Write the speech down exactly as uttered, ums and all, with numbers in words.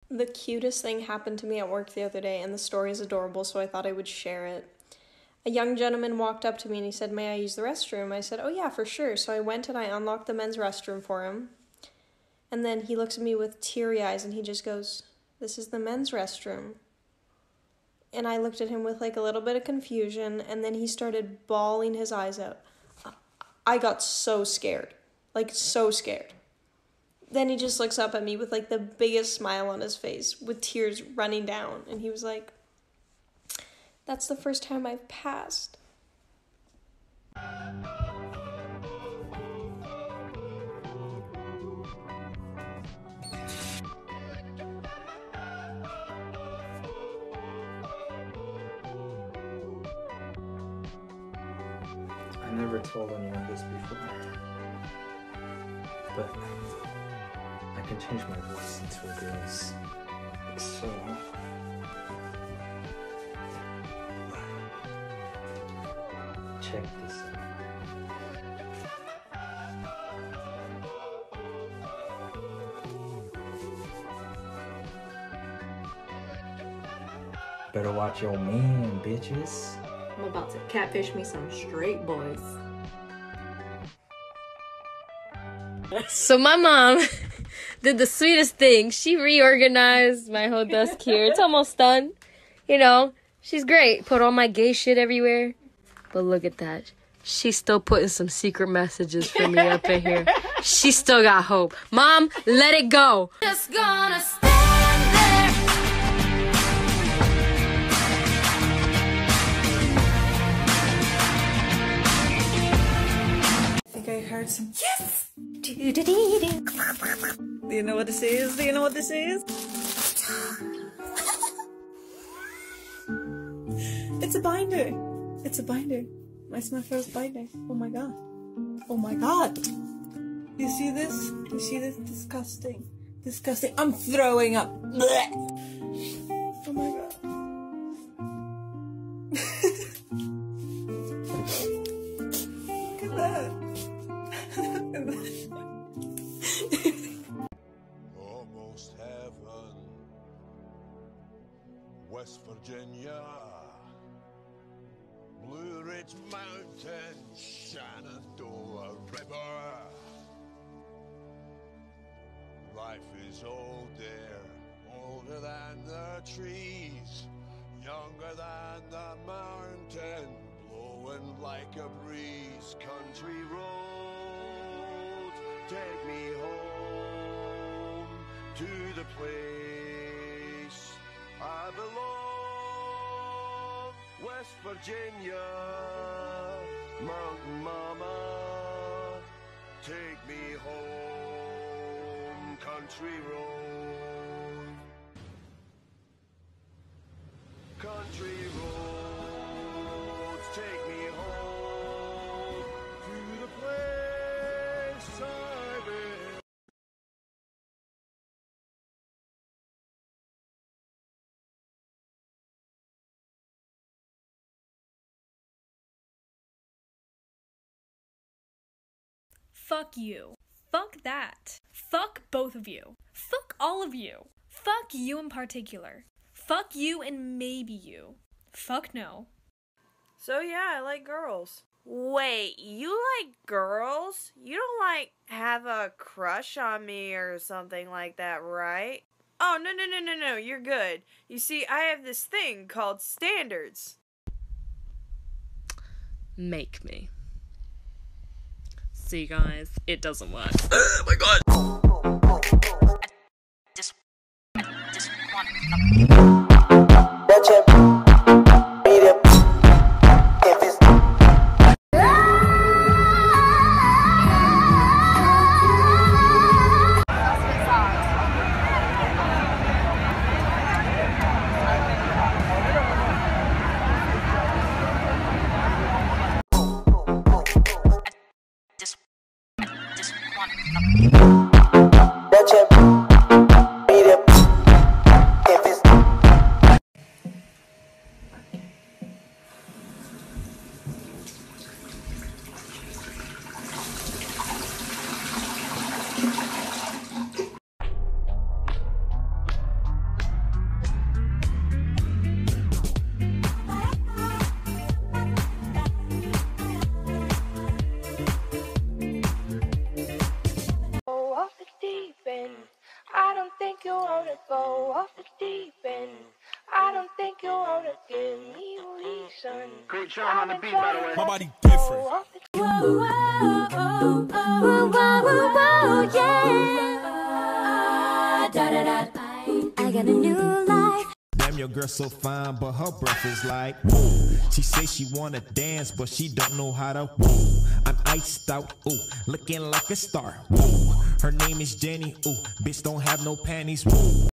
The cutest thing happened to me at work the other day, and the story is adorable, so I thought I would share it. A young gentleman walked up to me and he said, "May I use the restroom?" I said, "Oh yeah, for sure." So I went and I unlocked the men's restroom for him. And then he looks at me with teary eyes and he just goes, "This is the men's restroom." And I looked at him with like a little bit of confusion, and then he started bawling his eyes out. I got so scared, like so scared. Then he just looks up at me with like the biggest smile on his face with tears running down. And he was like, "That's the first time I've passed." I never told anyone this before, but I can change my voice into a girl's. So check this out. Better watch your man, bitches. I'm about to catfish me some straight boys. So my mom did the sweetest thing. She reorganized my whole desk here. It's almost done. You know, she's great. Put all my gay shit everywhere. But look at that. She's still putting some secret messages for me up in here. She still got hope. Mom, let it go. Just gonna stand there. I think I heard some yes! Do you know what this is? Do you know what this is? It's a binder. It's a binder. It's my first binder. Oh my god. Oh my god. You see this? You see this? Disgusting. Disgusting. I'm throwing up. Blech. Oh my god. Look at that. Look at that. Almost heaven, West Virginia, Blue Ridge Mountain, Shenandoah River. Life is old there, older than the trees, younger than the mountain, blowing like a breeze. Country roads, take me home to the place I belong. West Virginia, Mountain Mama, take me home, country road. Country roads, take me home to the place I belong. Fuck you. Fuck that. Fuck both of you. Fuck all of you. Fuck you in particular. Fuck you and maybe you. Fuck no. So yeah, I like girls. Wait, you like girls? You don't like have a crush on me or something like that, right? Oh, no, no, no, no, no, you're good. You see, I have this thing called standards. Make me. See, guys, it doesn't work. Oh my god! Just, just want off the deep end. I don't think you wanna give me reason. Great Sean on the beat, by the way. My body different. Whoa, whoa, whoa, whoa, whoa, whoa, yeah. Da, da, da. I got a new life. Damn, your girl so fine, but her breath is like whoa. She say she wanna dance, but she don't know how to whoa. I'm iced out, ooh, looking like a star, whoa. Her name is Jenny, ooh, bitch don't have no panties, whoa.